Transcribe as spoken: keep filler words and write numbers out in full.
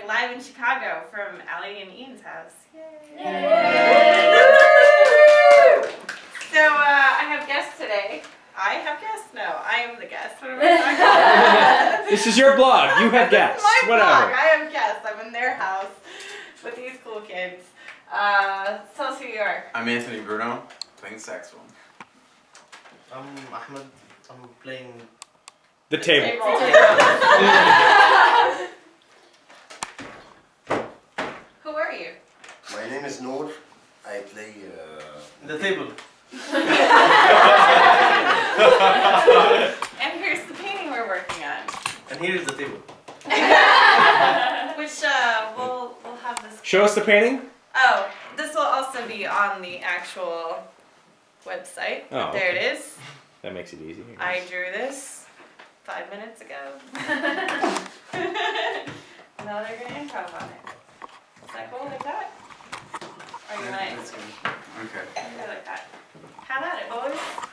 live in Chicago from Allie and Ian's house. Yay! Yay. So uh, I have guests today. I have guests? No, I am the guest. What am I talking about? This is your blog. You have guests. My Whatever. blog. I have guests. I'm in their house with these cool kids. Uh, tell us who you are. I'm Anthony Bruno, playing saxophone. I'm Ahmed. I'm playing The table. table. Who are you? My name is Nour. I play uh, the table. And here's the painting we're working on. And here is the table. Which uh, we'll, we'll have this. Show us the painting. Oh, this will also be on the actual website. Oh, there okay. it is. That makes it easy. I drew this five minutes ago. Now they're going to improv on it. Is that cool like that? Or you want it? Okay. Like that. Have at it, boys.